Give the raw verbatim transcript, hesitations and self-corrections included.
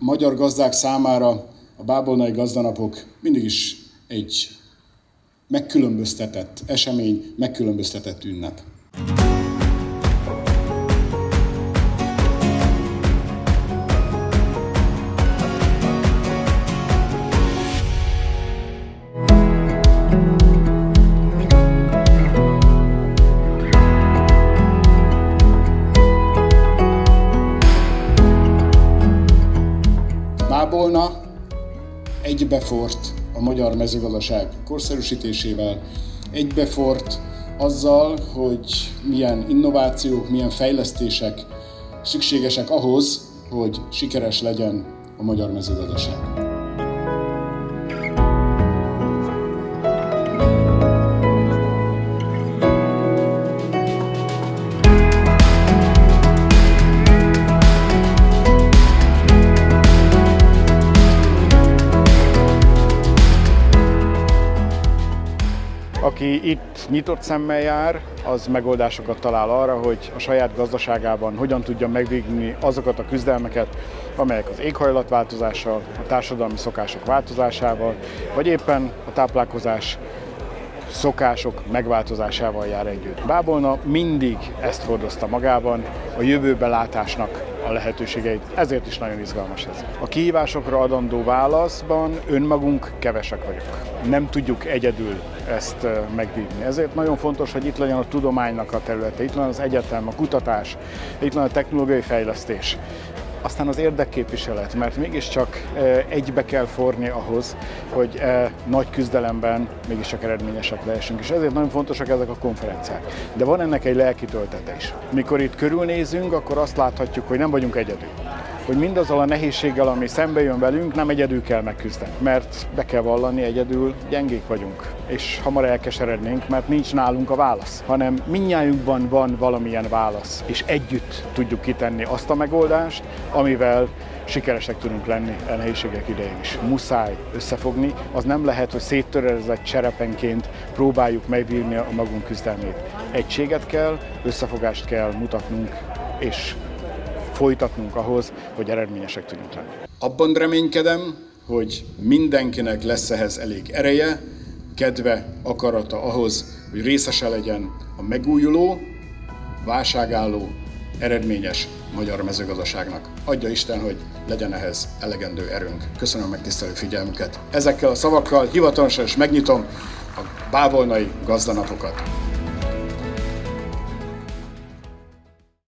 magyar gazdák számára a bábolnai gazdanapok mindig is egy megkülönböztetett esemény, megkülönböztetett ünnep. Bábolna egybefort a magyar mezőgazdaság korszerűsítésével, egybefort azzal, hogy milyen innovációk, milyen fejlesztések szükségesek ahhoz, hogy sikeres legyen a magyar mezőgazdaság. Aki itt nyitott szemmel jár, az megoldásokat talál arra, hogy a saját gazdaságában hogyan tudja megvívni azokat a küzdelmeket, amelyek az éghajlatváltozással, a társadalmi szokások változásával, vagy éppen a táplálkozás szokások megváltozásával jár együtt. Bábolna mindig ezt hordozta magában, a jövőbe látásnak a lehetőségeit, ezért is nagyon izgalmas ez. A kihívásokra adandó válaszban önmagunk kevesek vagyunk. Nem tudjuk egyedül ezt megvívni. Ezért nagyon fontos, hogy itt legyen a tudománynak a területe, itt legyen az egyetem, a kutatás, itt legyen a technológiai fejlesztés. Aztán az érdekképviselet, mert mégiscsak egybe kell forni ahhoz, hogy nagy küzdelemben mégiscsak eredményesek lehessünk. És ezért nagyon fontosak ezek a konferenciák. De van ennek egy lelki töltete is. Mikor itt körülnézünk, akkor azt láthatjuk, hogy nem vagyunk egyedül. Hogy mindazzal a nehézséggel, ami szembe jön velünk, nem egyedül kell megküzdeni. Mert be kell vallani, egyedül gyengék vagyunk. És hamar elkeserednénk, mert nincs nálunk a válasz, hanem mindnyájunkban van valamilyen válasz. És együtt tudjuk kitenni azt a megoldást, amivel sikeresek tudunk lenni a nehézségek idején is. Muszáj összefogni, az nem lehet, hogy széttörezett cserepenként próbáljuk megvívni a magunk küzdelmét. Egységet kell, összefogást kell mutatnunk, és folytatnunk ahhoz, hogy eredményesek tudjunk lenni. Abban reménykedem, hogy mindenkinek lesz ehhez elég ereje, kedve, akarata ahhoz, hogy részese legyen a megújuló, válságálló, eredményes magyar mezőgazdaságnak. Adja Isten, hogy legyen ehhez elegendő erőnk. Köszönöm a megtisztelő figyelmüket. Ezekkel a szavakkal hivatalosan is megnyitom a bábolnai gazdanapokat.